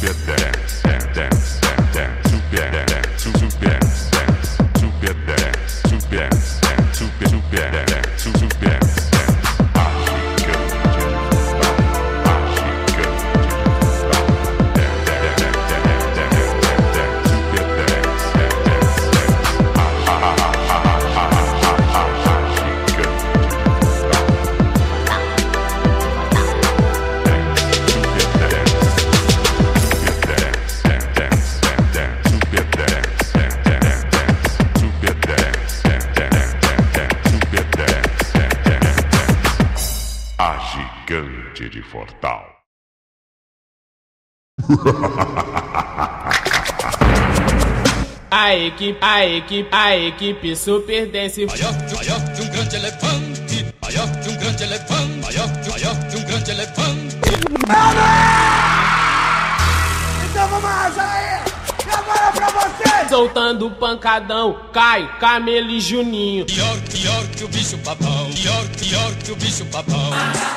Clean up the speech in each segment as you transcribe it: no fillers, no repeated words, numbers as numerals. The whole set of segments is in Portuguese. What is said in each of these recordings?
Gigante de Fortal. A equipe Super Dance. Maior de um grande elefante, maior de um grande elefante, maior de um grande elefante. Então vamos arrasar aí! E agora pra vocês! Soltando pancadão, Caio, Camelo e Juninho. Pior que o bicho papão, pior que o bicho papão.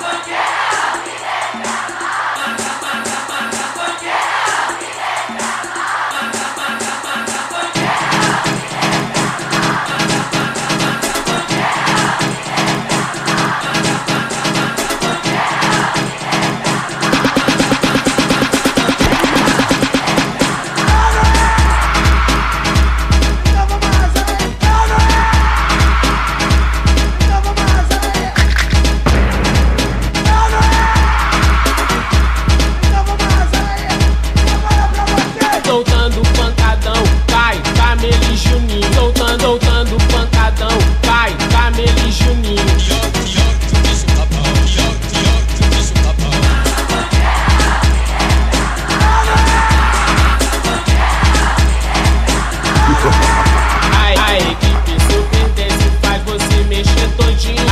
Soltando pancadão, Caio, Camelo e Juninho. Soltando pancadão, Caio, Camelo e Juninho. Pior que o bicho papão, pior que o bicho papão. A equipe Super Dance faz você mexer todinho.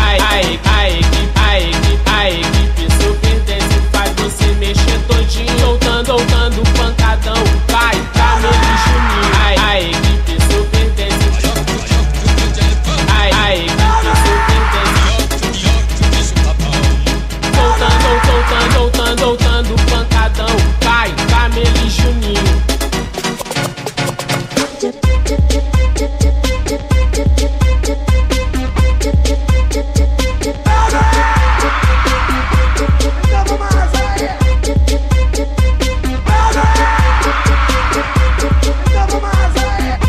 A equipe Super Dance faz você mexer todinho. Soltando pancadão, Caio, Camelo e Juninho. A equipe Super Dance. A equipe Super Dance. Pior que o bicho papão. Soltando pancadão, Caio, Camelo e Juninho. Então vamos arrasar aí! Então vamos arrasar aí!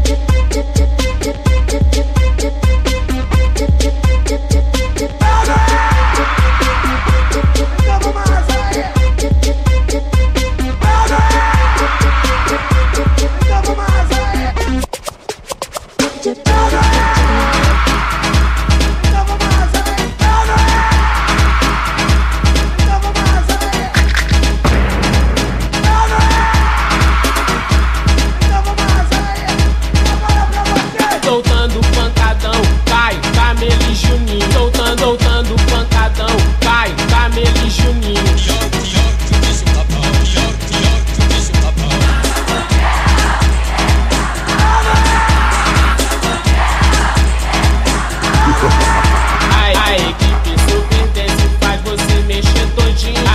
Então vamos arrasar aí! Então vamos arrasar aí! Então vamos arrasar aí! Então vamos arrasar aí! Então vamos arrasar aí! E agora pra vocês! Soltando pancadão, Caio, Camelo e Juninho. Soltando pancadão, Caio, Camelo e Juninho. Pior que o bicho papão, pior que o bicho papão. A equipe Super Dance faz você mexer todinho.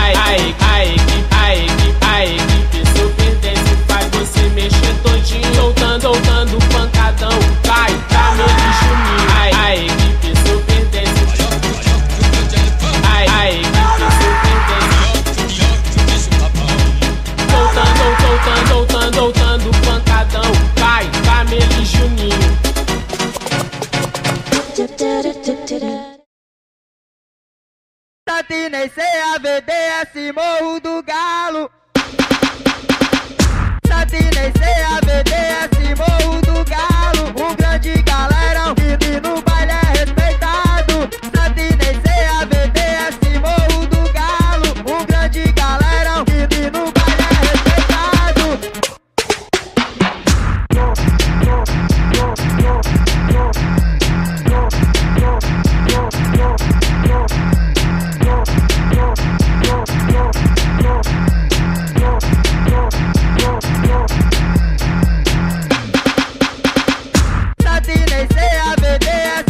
A equipe Super Dance faz você mexer todinho. Soltando pancadão, Caio, Camelo e Juninho. A equipe Super Dance. A equipe Super Dance. Pior que o bicho papão. Soltando pancadão, Caio, Camelo e Juninho. Satinei CAVDS Morro do Galo. Satinei CAVDS Morro do Galo. Um grande galerão que no baile é respeitado. Satinei CAVDS Morro do Galo. Um grande galerão que no baile é respeitado. Satinei CAVDS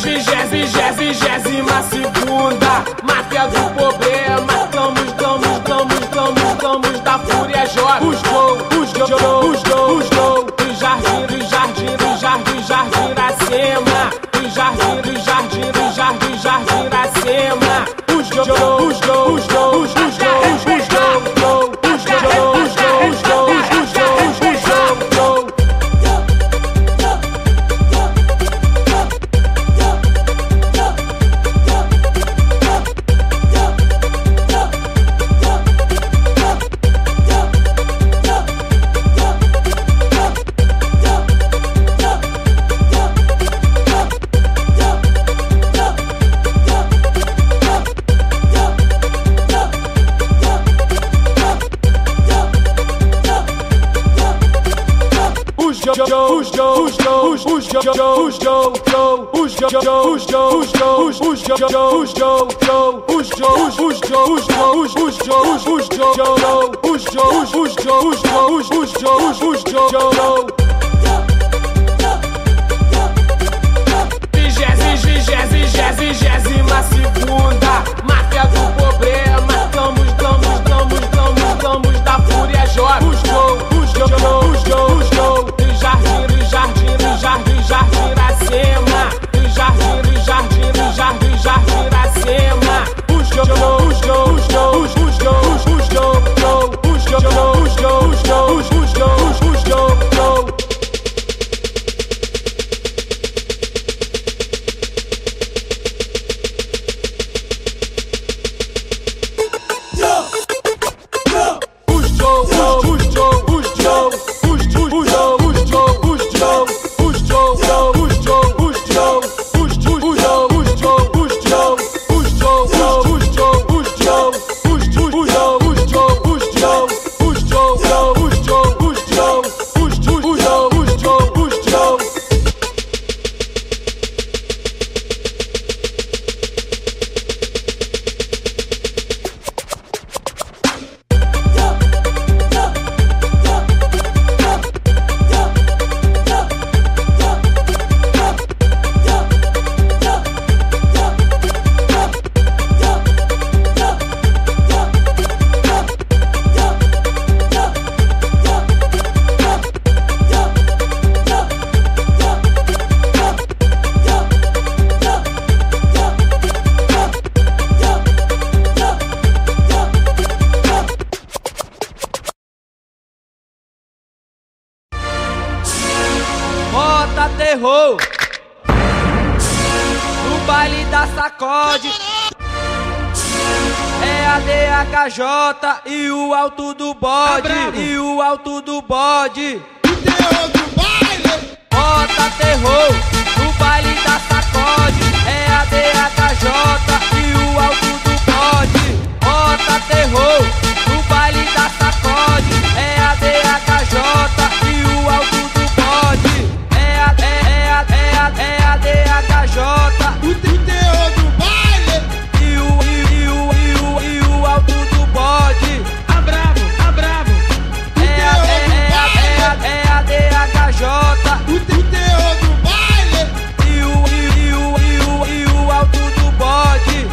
vigésima-segunda máfia do problema. Estamos da fúria J. Os gol do jardim Iracema. Do jardim Iracema. Os gol. Vigésima-segunda máfia do problema. Estamos da fúria J. Os gol do jardim Iracema. Do jardim Iracema. Os gol. Bota terror no baile da sacode. É a DHJ e o alto do bode. E o alto do bode. Bota terror no baile da sacode. É a DHJ e o alto do bode. Bota terror no baile da sacode. É a DHJ e o alto do bode. É a DHJ. O teor do baile. E o alto do bode. A bravo. É a DHJ. O teor do baile. E o alto do bode.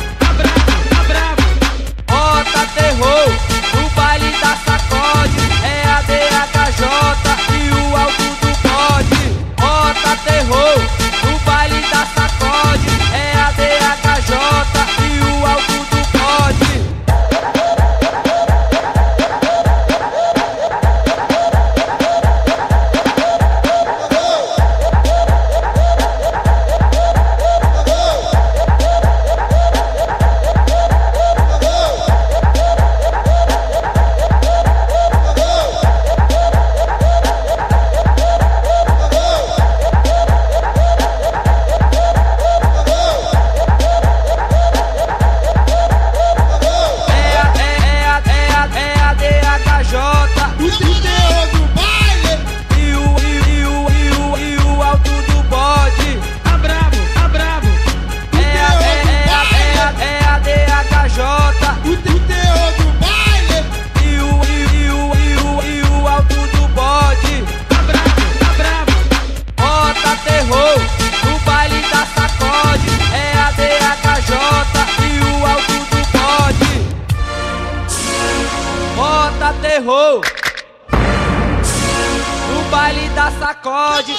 baile da sacode.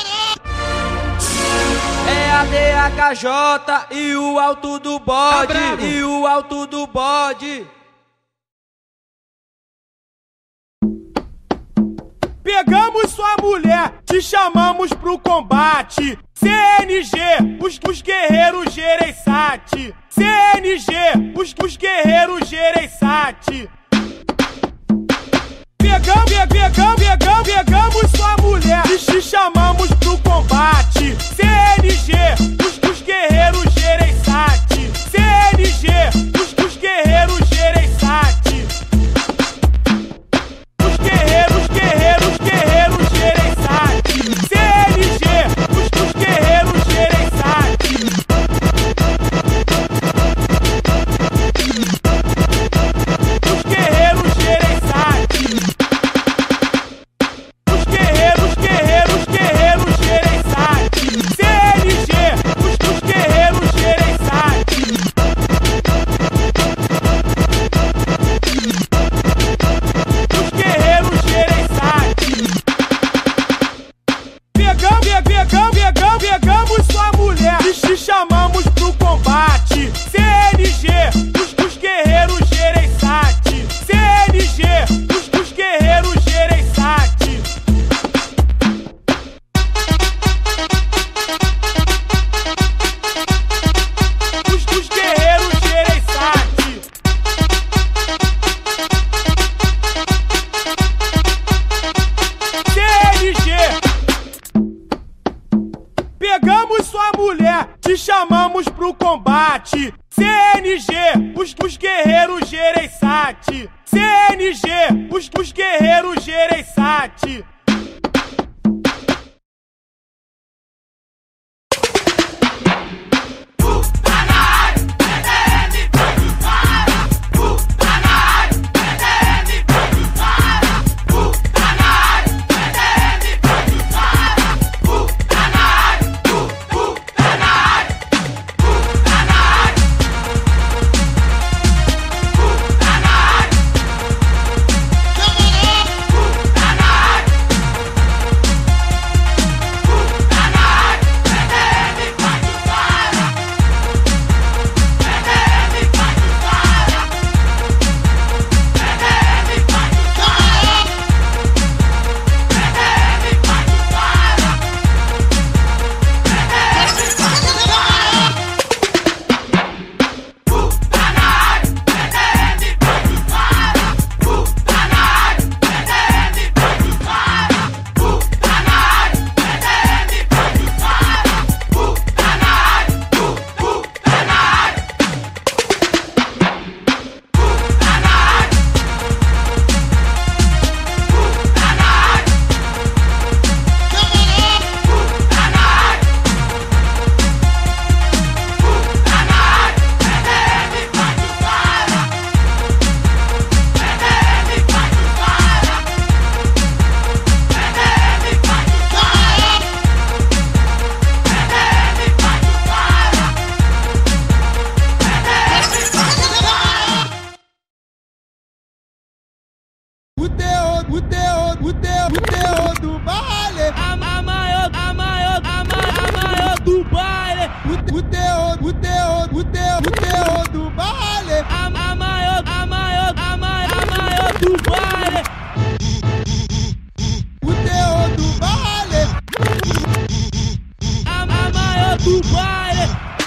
É a DHJ e o alto do bode. E o alto do bode. Pegamos sua mulher, te chamamos pro combate. CNG, os guerreiros Gereissati. CNG, os guerreiros Gereissati. Pegamos sua mulher, te chamamos pro combate. CNG, os guerreiros Gereissati. CNG, os guerreiros Gereissati. Os guerreiros Gereissati. CNG, os guerreiros Gereissati. Os guerreiros Gereissati. Os guerreiros Gereissati. CNG, os guerreiros Gereissati. Os guerreiros Gereissati. Pegamos sua mulher, te chamamos pro combate. CNG, os guerreiros Gereissati. CNG, os guerreiros Gereissati. Os guerreiros Gereissati. CNG. Pegamos sua mulher, te chamamos pro combate. CNG, os guerreiros Gereissati. CNG, os guerreiros Gereissati. O teor do baile. A maior do baile. O teor do baile. A maior do baile. O teor do baile. A maior do baile.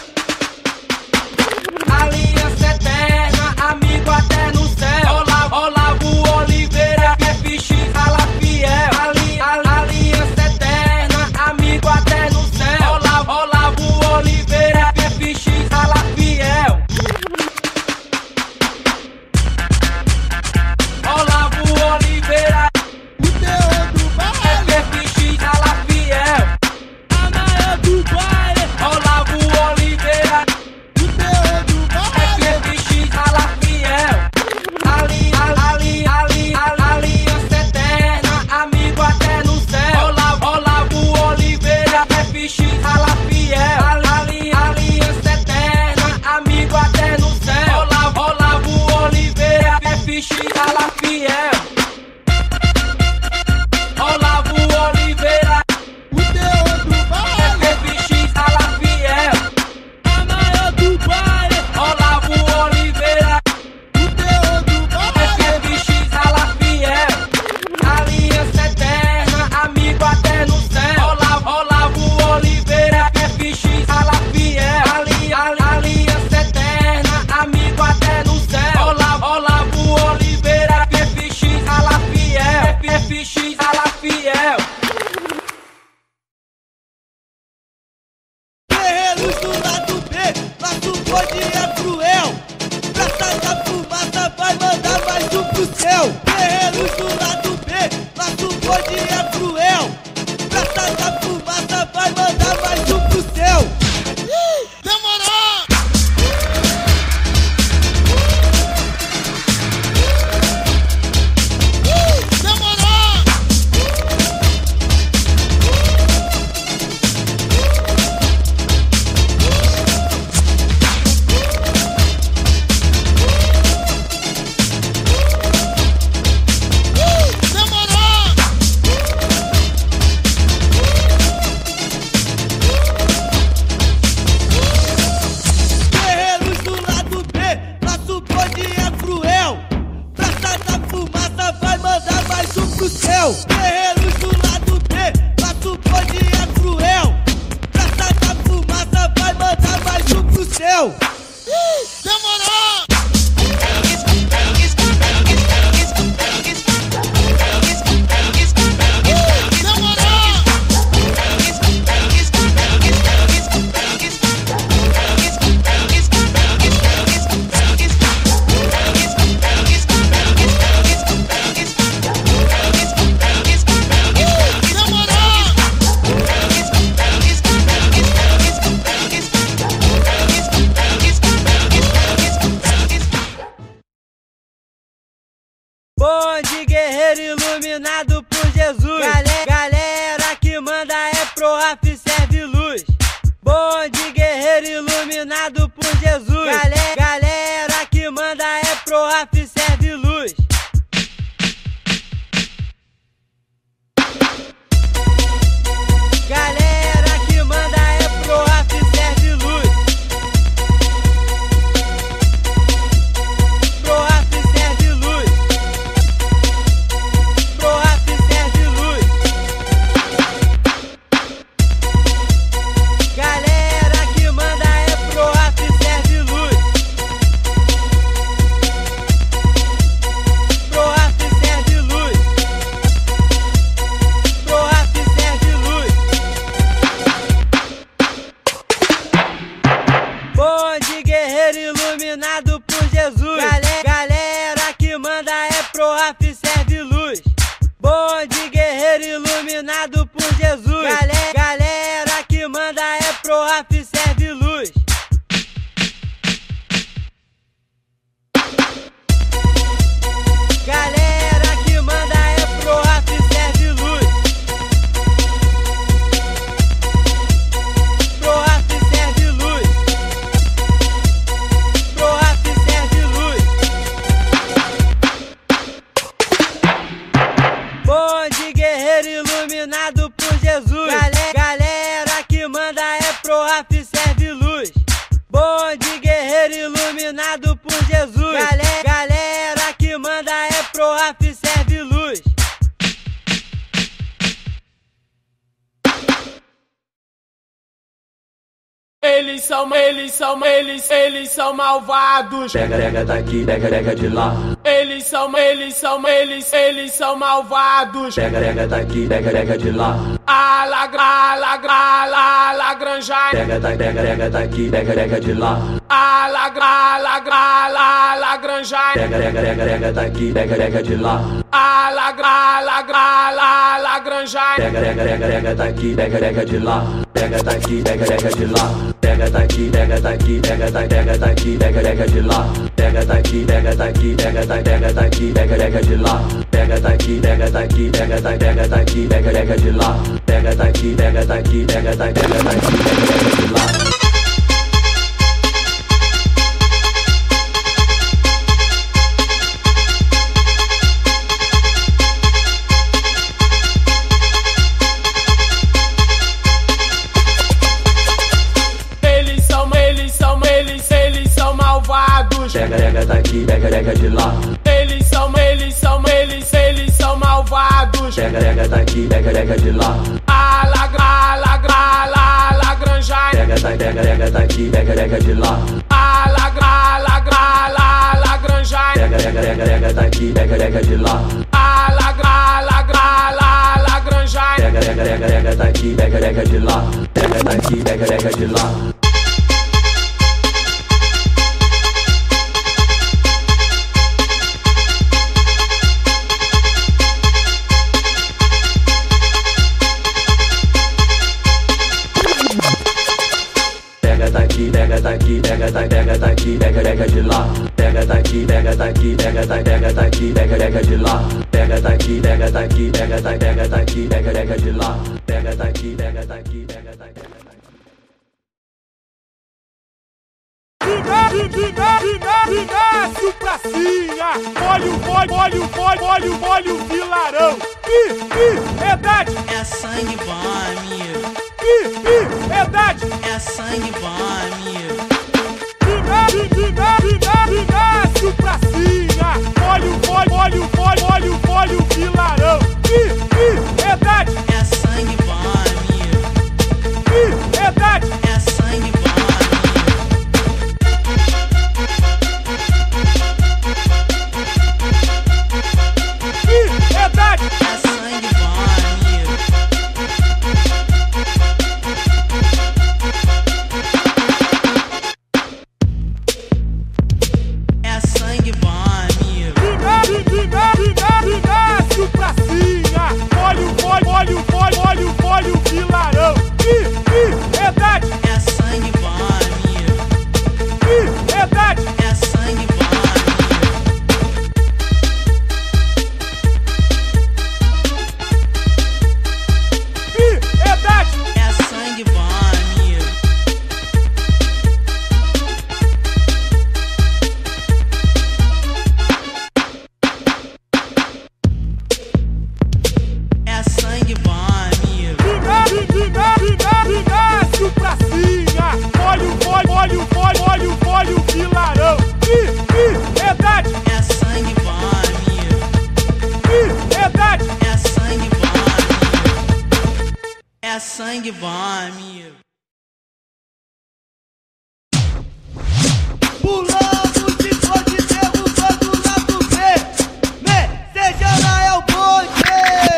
Aliança eterna, amigo até no céu. Olavo Oliveira, FX, rala fiel. Aliança eterna, amigo até no céu. Olavo Oliveira, FX, rala fiel. pro céu. Guerreiros do lado B, faço pode é cruel. Praça da fumaça vai mandar mais um pro céu. Demorou! Bonde guerreiro iluminado por Jesus. Galera que manda é Proaf, serve luz. Bonde guerreiro iluminado por Jesus. Galera que manda é Proaf, serve luz. Galera que manda é Proaf, serve luz. Proaf serve luz. Proaf serve luz. Galera que manda é Proaf, serve luz. Proaf serve luz. Proaf serve luz. Bonde guerreiro iluminado por Jesus. Galera que manda é Proaf, serve luz. Bonde guerreiro iluminado por Jesus. Galera que manda é Proaf, serve luz. Galera que manda é Proaf, serve luz. Proaf serve luz. Proaf serve luz. Bonde guerreiro iluminado por Jesus. Galera que manda é Proaf, serve luz. Bonde guerreiro iluminado por Jesus. Galera que manda é Proaf, serve luz. Eles são malvados. Pega daqui, pega de lá. Eles são malvados. Pega daqui, pega de lá. Lagranjar. Pega daqui, pega de lá. Lagranjar. Pega daqui, pega de lá. Lagranjar. Pega daqui, pega de lá. Pega daqui, pega de lá. Pega daqui, pega daqui, pega daqui, pega de lá. Pega daqui, pega daqui, pega daqui, pega de lá. Pega daqui, pega daqui, pega daqui, pega de lá. Pega daqui, pega daqui, pega daqui, pega de lá. Eles são malvados. Pega daqui, pega de lá. Eles são malvados. Pega daqui, pega de lá. Lagranjar. Pega daqui, pega de lá. Lagranjar. Pega daqui, pega de lá. Lagranjar. Pega daqui, pega de lá. Pega daqui, pega de lá. Pega daqui, pega daqui, pega de lá. Pega daqui, pega daqui, pega de lá. Pega daqui, pega daqui, pega de lá. Pega daqui, pega daqui, pega daqui. Inácio Pracinha, molha o Vilarão. Piedade, É sangue bom, amigo. piedade. É sangue bom, amigo. Inácio Pracinha, molha o Vilarão. sangue bom, amigo. Pulando de pode derrubando o lado B. Messejana é o bonde.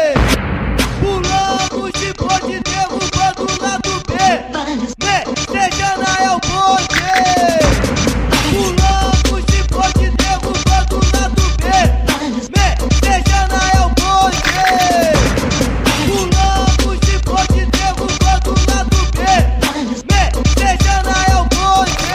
Pulando de pode derrubando o lado B. Messejana é o bonde. Pulando de pode derrubando o lado B. Messejana é o bonde. Pulando de pode derrubando o lado B. Messejana é o bonde.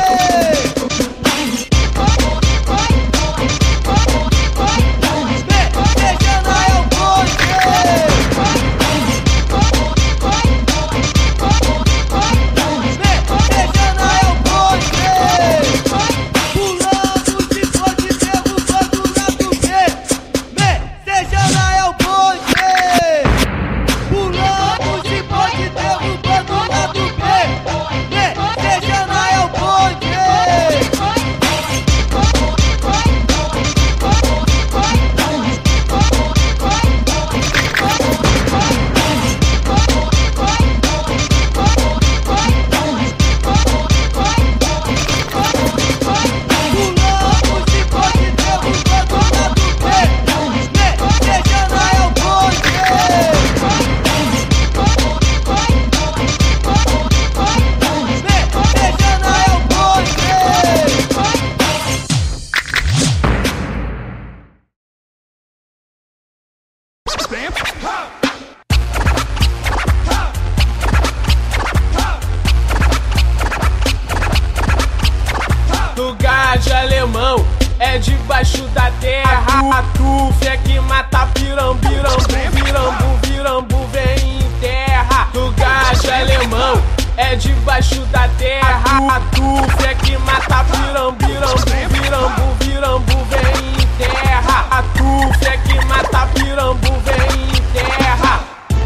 Lugar de alemão é debaixo da terra. A tuf é que mata pirambu, virambu, virambu vem em terra. Lugar de alemão é debaixo da terra. A tuf é que mata pirambu, virambu, virambu vem em terra. A tuf é que mata pirambu vem em terra.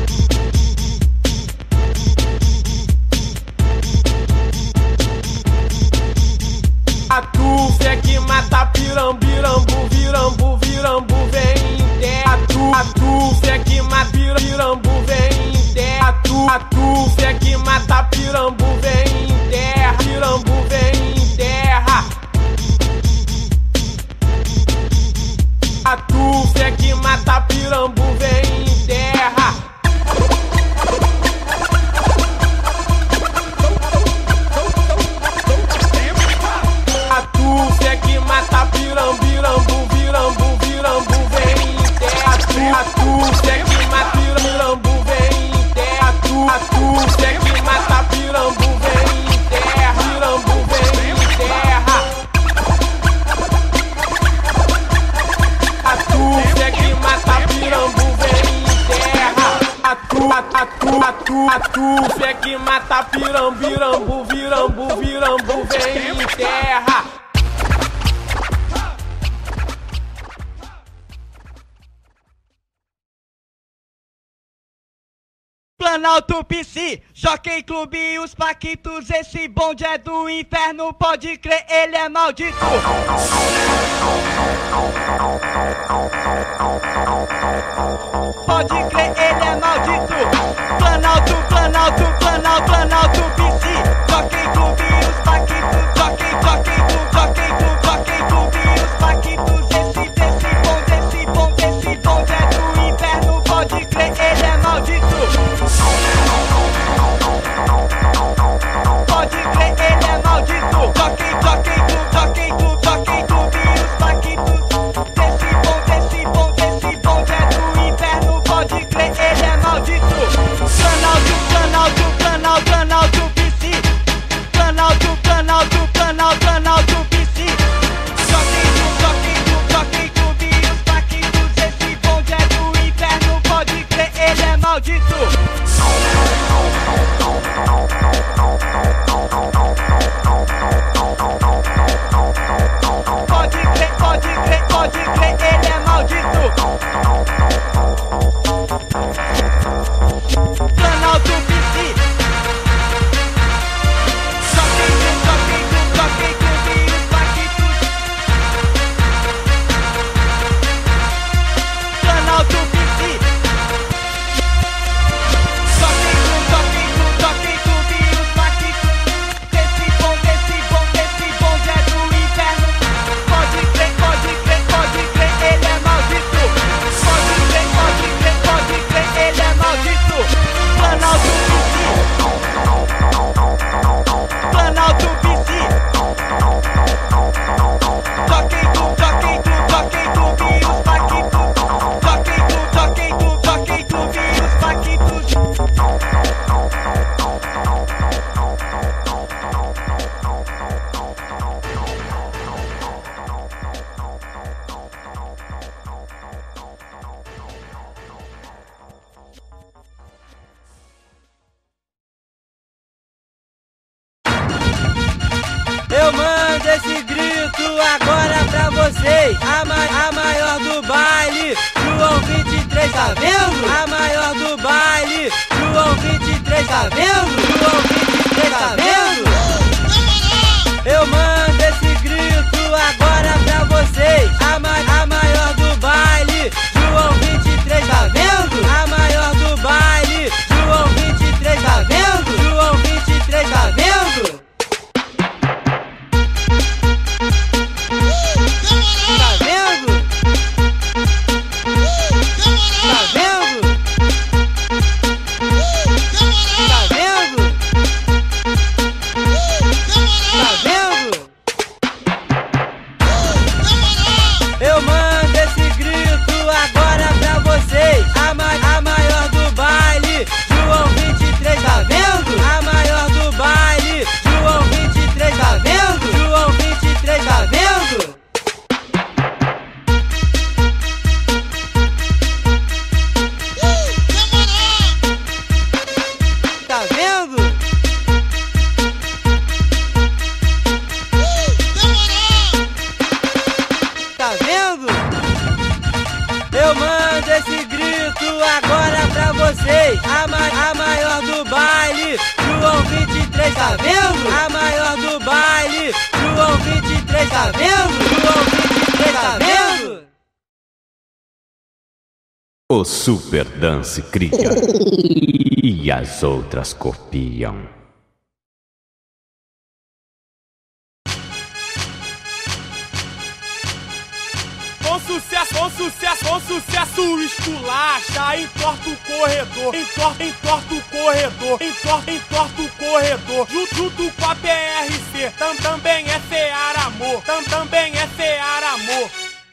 A tuf é que mata pirambu, virambu, virambu vem em terra. A tuf é que mata pirambu vem em terra. A tuf é que mata pirambu vem em terra. Pirambu vem em terra. A tuf é que mata pirambu vem em terra. A tuf é que mata pirambu, virambu, virambu vem em terra. A tuf é que mata pirambu vem em terra. A tuf é que mata pirambu vem em terra. Pirambu vem em terra. A tuf é que mata pirambu vem em terra. A tuf é que mata pirambu, virambu, virambu vem em terra. Planalto PC, Jockey Clube e os Paquitos. Esse bonde é do inferno, pode crer, ele é maldito. Pode crer, ele é maldito. Planalto, Planalto, Planalto, Planalto PC, Jockey Clube e os Paquitos. Jockey Clube e os Paquitos. Esse bonde é do inferno, pode crer, ele é maldito. Pode crer, ele é maldito. Jockey Clube e os Paquitos. Esse bonde é do inferno, pode crer, ele é maldito. Planalto PC. Planalto PC. Jockey Clube e os Paquitos. Esse bonde é do inferno, pode crer, ele é maldito. Pode crer, ele é maldito. Planalto PC. Jockey Clube e os Paquitos. Planalto PC. vocês a maior do baile, João 23, tá vendo? A maior do baile, João 23, tá vendo? João 23, tá vendo? Eu mando esse grito agora pra vocês, a maior do baile, João 23, tá vendo? A maior do baile, João 23, tá vendo? João 23, tá vendo? Tá vendo? Tá vendo? Tá vendo? Tá vendo? Eu mando esse grito agora pra vocês, a maior do baile, João 23, tá vendo? A maior do baile, João 23, tá vendo? João 23, tá vendo? Tá vendo? Tá vendo? Eu mando esse grito agora pra vocês, a maior do baile, João 23, tá vendo? A maior do baile, João 23, tá vendo? João 23, tá vendo? O Super Dance cria e as outras copiam. Com sucesso, esculacha, entorta o corredor, entorta o corredor, entorta o corredor, junto com a PRC, também é Seara Amor, também é Seara Amor.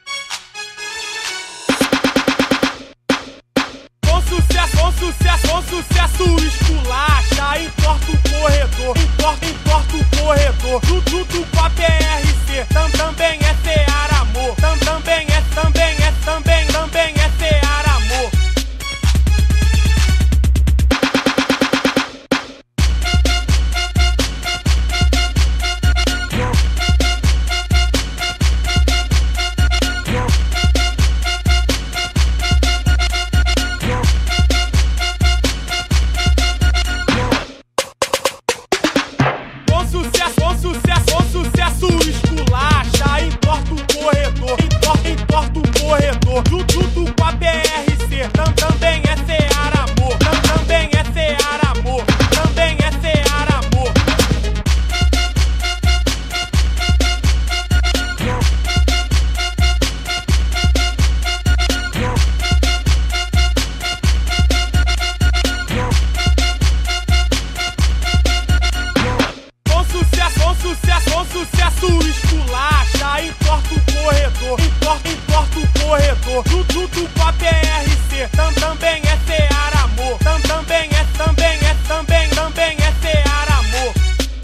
Com sucesso, esculacha, entorta o corredor, entorta o corredor, junto com a PRC, também é Seara Amor, também é Seara Amor. Com sucesso, esculacha, entorta o corredor, entorta o corredor, junto com a PRC, também é Seara Amor, também é Seara Amor, também é Seara Amor. Com sucesso, esculacha, entorta o corredor, entorta o corredor, junto com a PRC, também é Seara Amor, também é Seara Amor.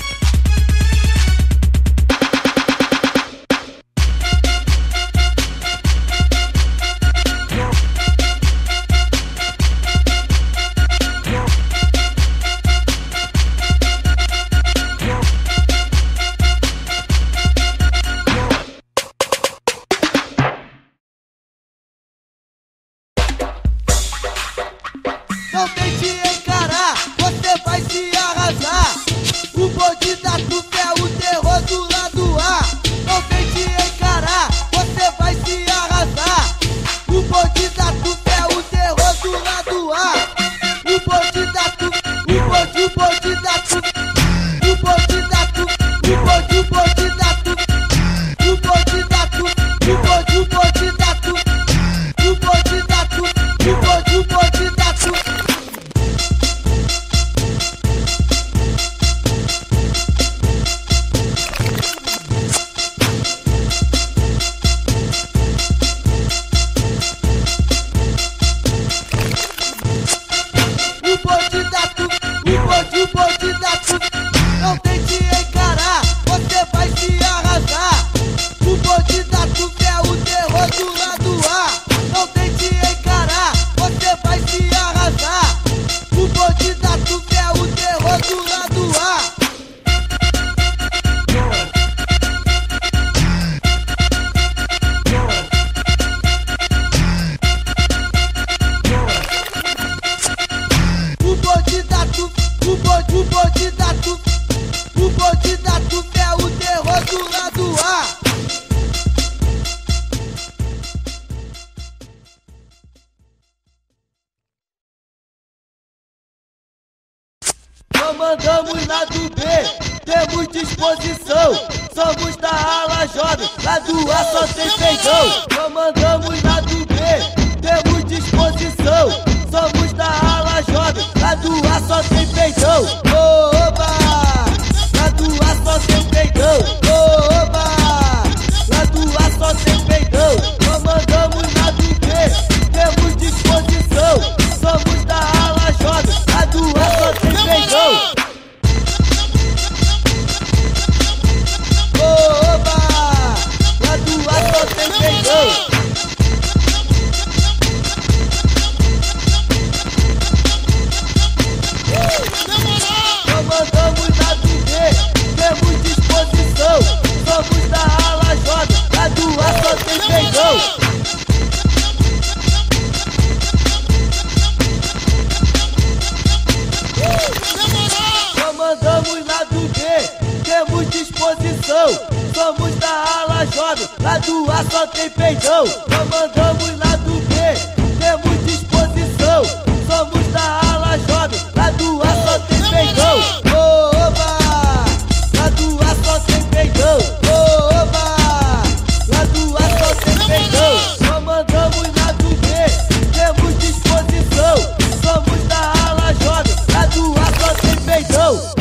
Não tente encarar, você vai se arrasar. O bonde da trupe é o terror do lado A. Não tente encarar, você vai se arrasar. O bonde da trupe é o terror do lado A. O bonde da trupe, o bonde da trupe, o bonde da trupe, o bonde da trupe, o bonde da trupe, o bonde da trupe, o bonde da trupe, o bonde da trupe. Comandamos lá do B, temos disposição. Somos da ala jovem, lá do A só tem feijão. Comandamos lá do B, temos disposição. Somos da ala jovem, lá do A só tem feijão. Oba! Lá do A só tem feijão. Oba! Lá do A só tem feijão. Comandamos lá do B, temos disposição. Somos da ala jovem, lá do A só tem feijão. Oba! Lá do A só tem feijão. Comandamos lá do B, temos disposição. Somos da ala jovem, lá do A só tem feijão. Comandamos lá do B, temos disposição. Somos da ala jovem, lá do A só tem feijão. Comandamos lá do B, temos disposição. Somos da ala jovem, lá do A só tem feijão. Oba! Lá do A só tem feijão. Oba! Lá do A só tem feijão. Comandamos lá do B, temos disposição. Somos da ala jovem, lá do A só tem feijão.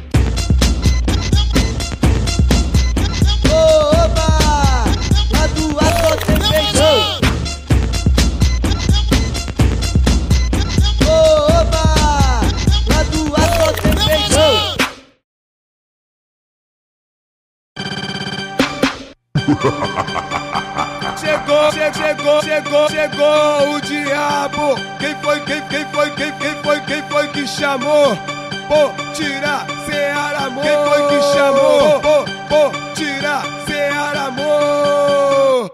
Oba! Lá do A só tem feijão. Oba! Lá do A só tem feijão. Chegou o diabo. Quem foi que chamou? Pô, tira, Ceará, amor. Quem foi que chamou? Pô, tira, Ceará, amor.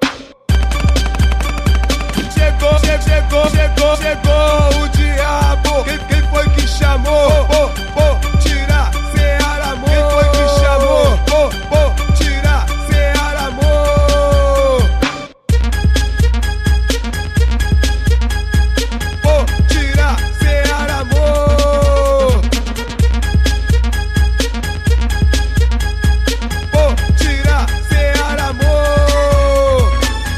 Chegou o diabo. Quem foi que chamou? Pô, tira, Ceará, amor. Quem foi que chamou? Pô, tira, Ceará, amor. Pô, tira, Ceará, amor. Pô, tira, Ceará, amor.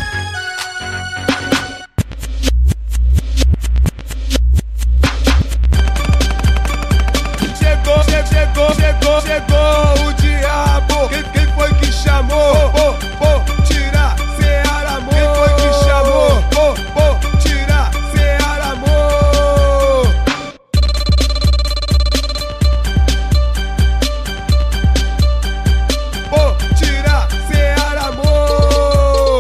Chegou o diabo. Quem foi que chamou? Pô, tira, Ceará, amor. Quem foi que chamou? Pô, tira, Ceará, amor. Pô, tira, Ceará, amor.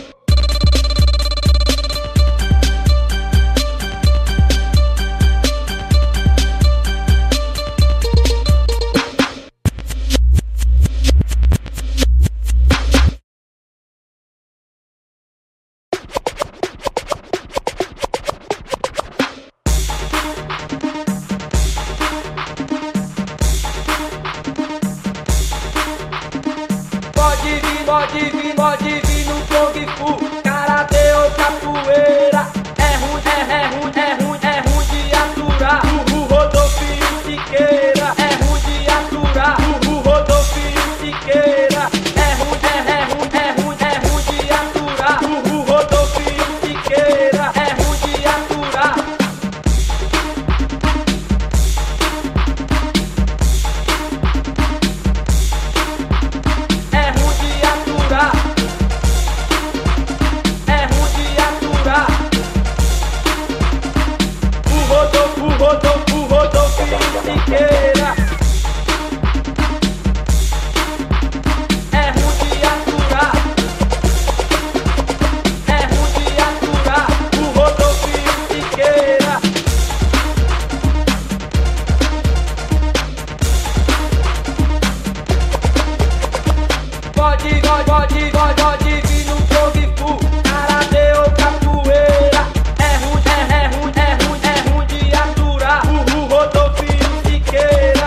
Pode vir no Kung Fu, Karatê ou capoeira. É ruim de aturar. O Rodolfinho Siqueira. É ruim de aturar. O Rodolfinho Siqueira. É ruim de aturar. O Rodolfinho Siqueira. É ruim de aturar. É ruim de aturar. É ruim de aturar. O Rodolfinho Siqueira. É ruim de aturar. É ruim de aturar. O Rodolfinho Siqueira. Pode vir no Kung Fu, Karatê ou capoeira. É ruim de aturar. O Rodolfinho Siqueira.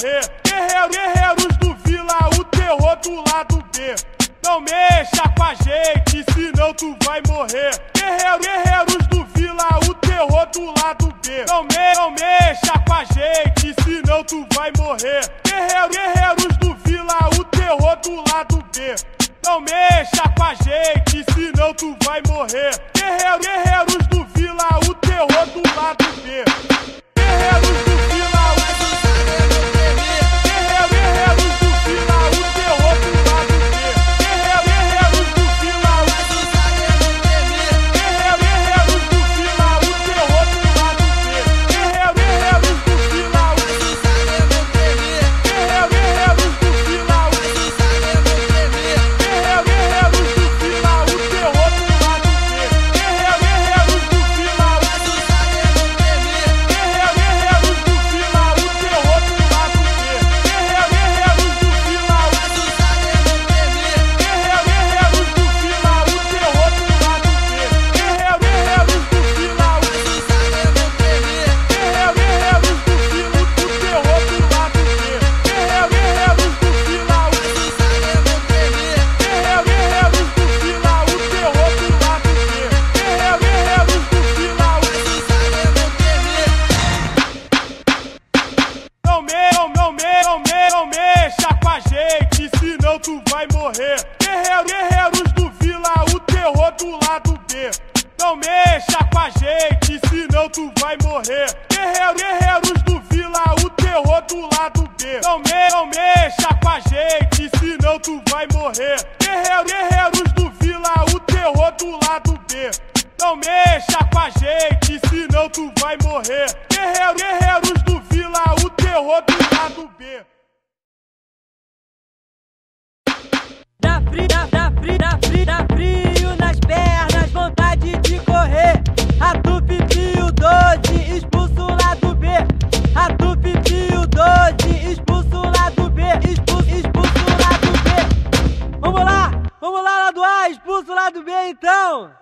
morrer. Guerreiros do Vila, o terror do lado B. Não mexa com a gente, senão tu vai morrer. Guerreiros do Vila, o terror do lado B. Não mexa com a gente, senão tu vai morrer. Guerreiros do Vila, o terror do lado B. Não mexa com a gente, senão tu vai morrer. Guerreiros do Vila, o terror do lado B. Guerreiros do Vila, o Guerreiros do Vila, o terror do lado B. Guerreiros do Vila, o Guerreiros do Vila, o terror do lado B. Guerreiros do Vila, o Guerreiros do Vila, o Guerreiros do Vila, o terror do lado B. Guerreiros do Vila, o Guerreiros do Vila, o terror do lado B. Guerreiros do Vila, o Guerreiros do Vila, o terror do lado B. Guerreiros do Vila, o Guerreiros do Vila, o terror do lado B. Guerreiros do Vila, o Guerreiros do Vila, o terror do lado B. Guerreiros do Vila, não mexa com a gente, senão tu vai morrer. Guerreiros do Vila, o terror do lado B. Não mexa com a gente, senão tu vai morrer. Guerreiros do Vila, o terror do lado B. Não mexa com a gente, senão tu vai morrer. Guerreiros do Vila, o terror do lado B. Não mexa com a gente, senão tu vai morrer. Guerreiros do Vila, o terror do lado B. Dá frio nas pernas, vontade de correr. Rato Pipio 12, expulso lá do B. Rato Pipio 12, expulso lá do B. Expulso lá do B. Vamos lá lá do A, expulso lá do B então.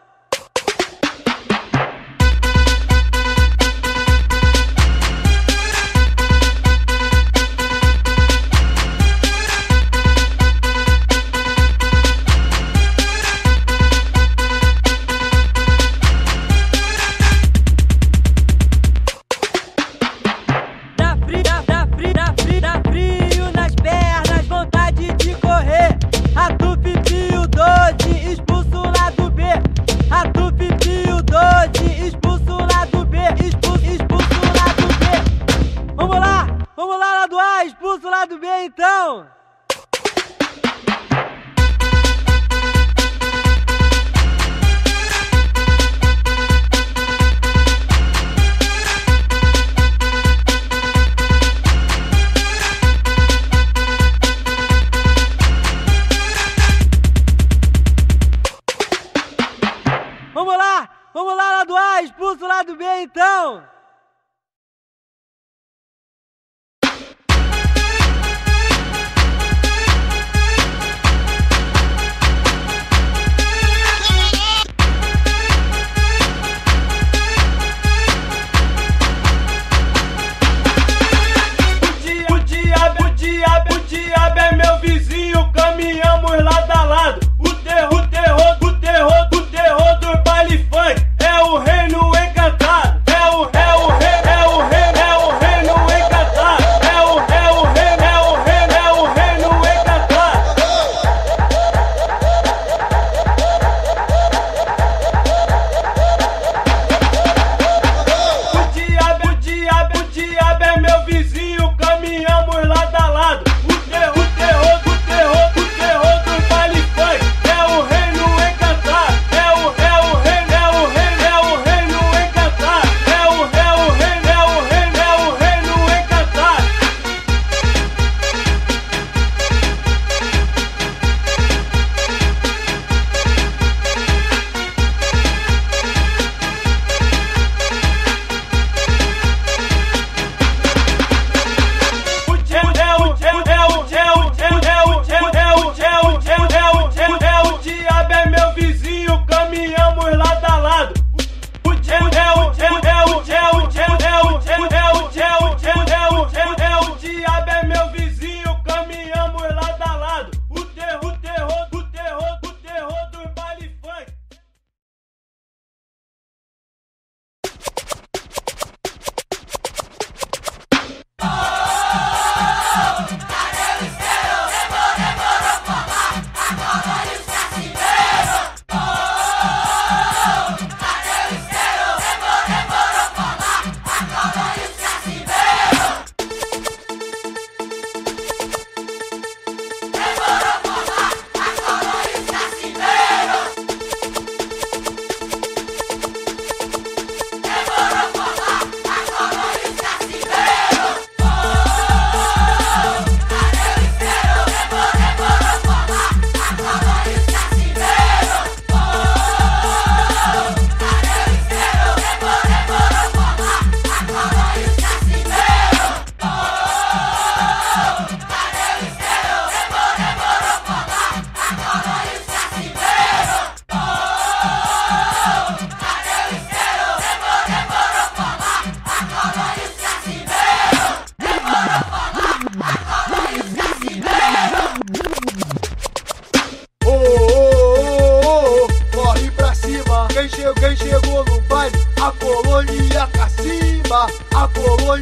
Dá frio nas pernas, vontade de correr. Rato Pipio 12, expulso lá do B. Rato Pipio 12, expulso lá do B. Expulso lá do B. Vamos lá do A, expulso lá do B então. Vamos lá do A, expulso lá do B então. O diabo é meu vizinho, caminhamos lado a lado. O terror do baile funk é o reino encantado. É o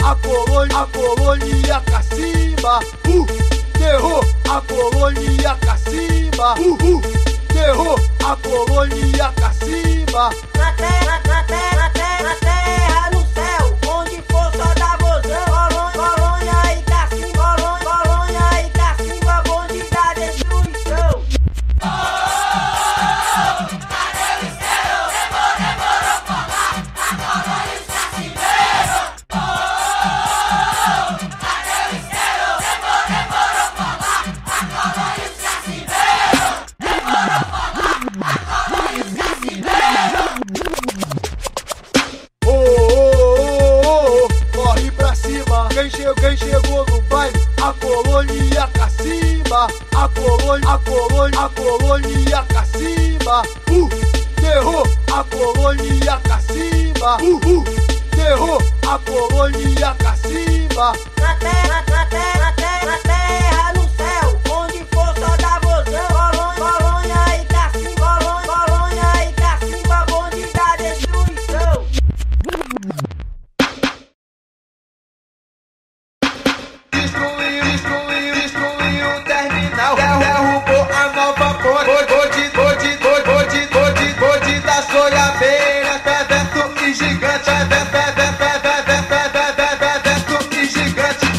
colônia Cacimba. Terror, a colônia Cacimba. Terror, a colônia Cacimba. Na terra, no céu, onde for só dá vozão. Colônia e Cacimba, colônia e Cacimba, bonde da destruição. Quem chegou no baile, a colônia Cacimba. A colônia Cacimba. Terror, a colônia Cacimba. Terror, a colônia Cacimba. Na terra, no céu, onde for só dá vozão. Colônia e Cacimba, colônia e Cacimba, bonde da destruição. Destruiu o terminal, derrubou a nova ponte. Bonde da Soiabeira, perverso e gigante. Perverso e gigante.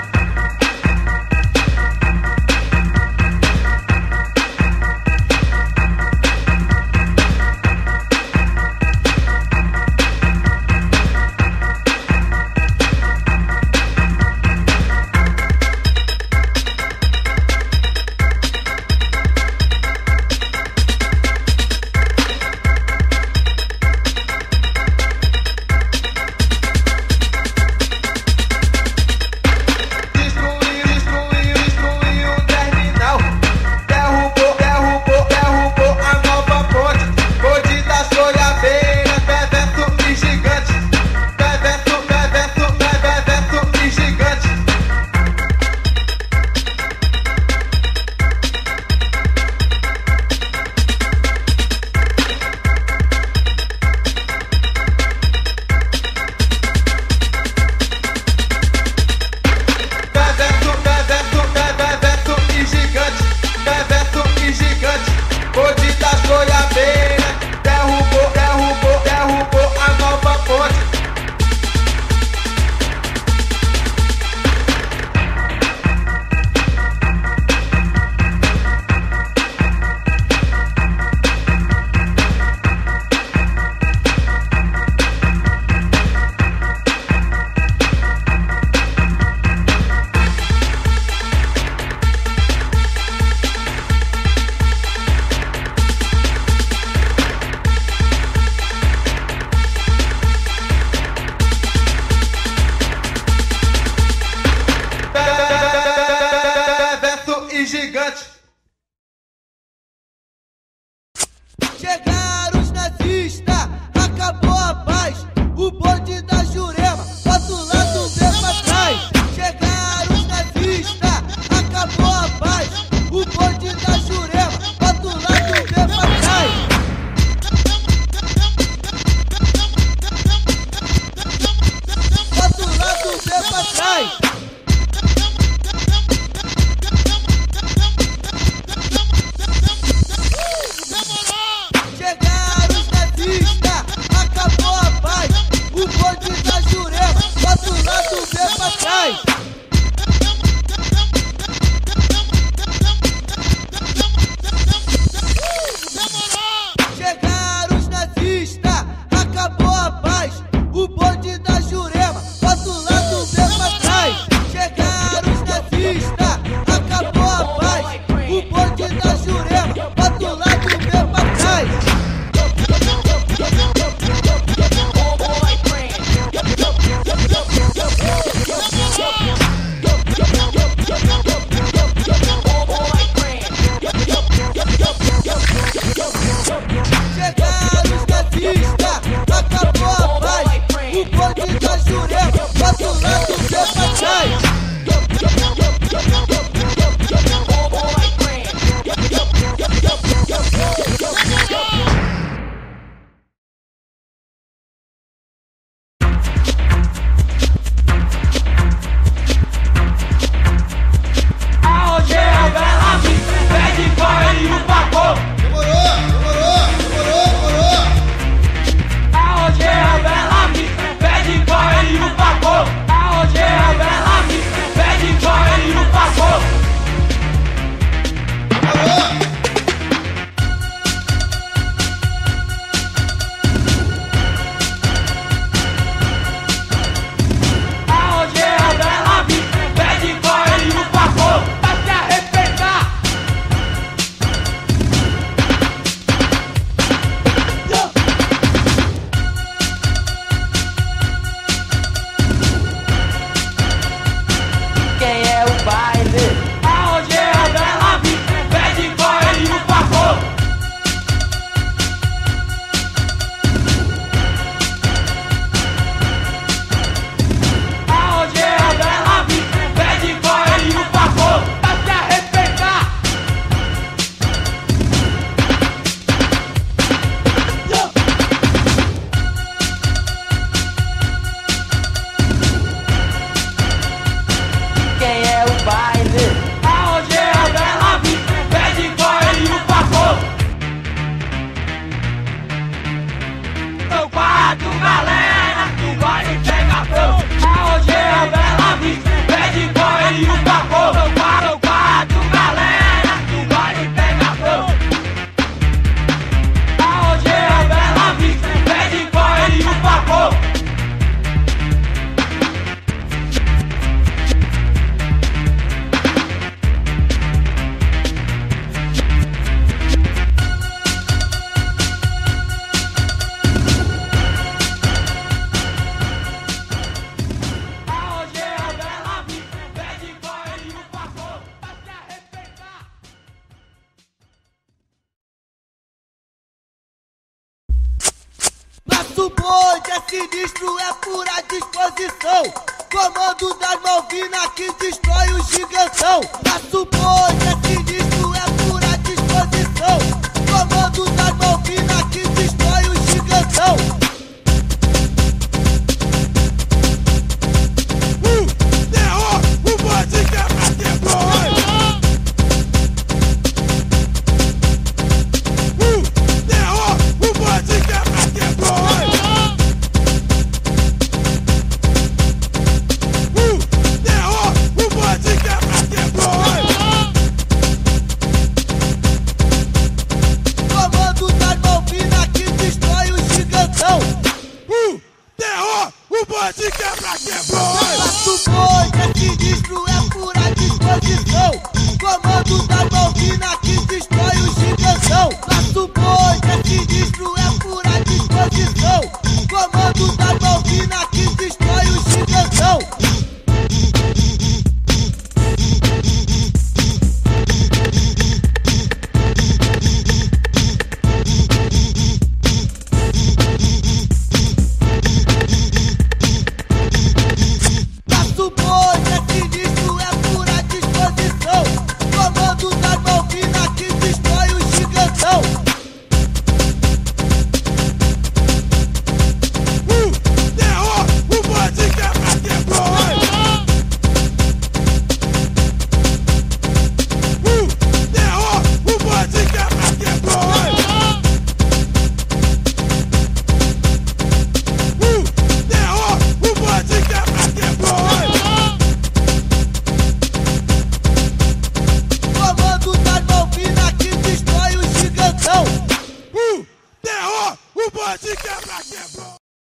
Chegaram os nazistas, acabou a paz. O bonde da Jurema, bota o lado vem pra trás. Chegaram os nazistas, acabou a paz. O bonde da Jurema, bota o lado vem pra trás. Bota o lado vem pra trás. Chegaram Nosso bonde é sinistro, é pura disposição. Comando das Malvinas que destrói o gigantão. Nosso bonde